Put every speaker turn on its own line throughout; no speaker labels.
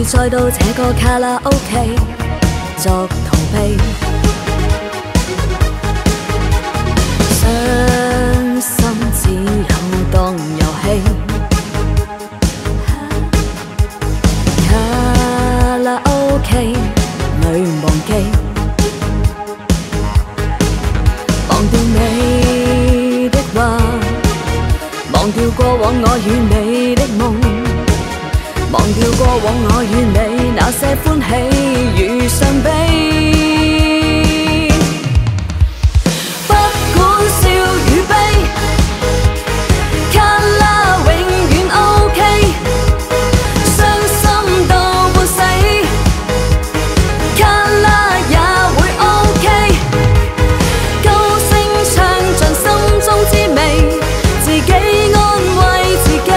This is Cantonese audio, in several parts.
意再到這個卡拉 OK 作逃避，傷心只有當遊戲。卡拉 OK 裏忘記，忘掉你的話，忘掉過往我與你的夢。忘掉過往我與你那些歡喜與傷悲，不管笑與悲，卡拉永遠 OK， 傷心到半死，卡拉也會 OK， 高聲唱盡心中滋味，自己安慰自己。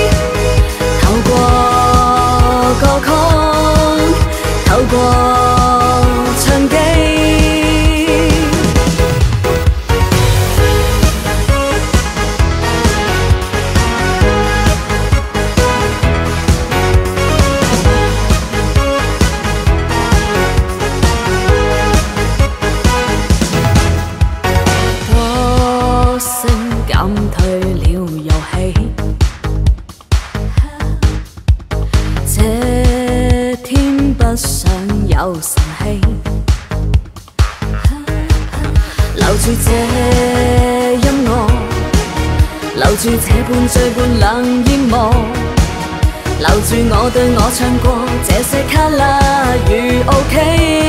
透過唱機，歌聲減退了遊戲。不想有神氣，留住這音樂，留住這半醉半冷煙幕，留住我對我唱過這些卡拉與 OK。